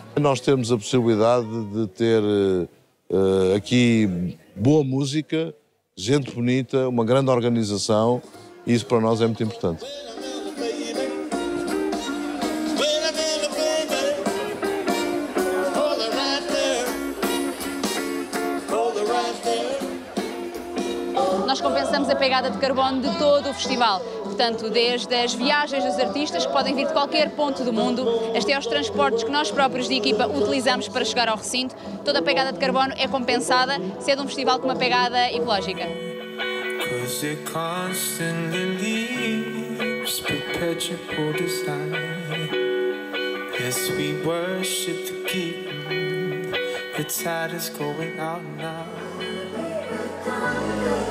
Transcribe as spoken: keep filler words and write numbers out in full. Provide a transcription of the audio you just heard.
Nós temos a possibilidade de ter uh, aqui boa música, gente bonita, uma grande organização, e isso para nós é muito importante. Nós compensamos a pegada de carbono de todo o festival, portanto, desde as viagens dos artistas, que podem vir de qualquer ponto do mundo, até aos transportes que nós próprios de equipa utilizamos para chegar ao recinto, toda a pegada de carbono é compensada, sendo um festival com uma pegada ecológica. The tide is going out now.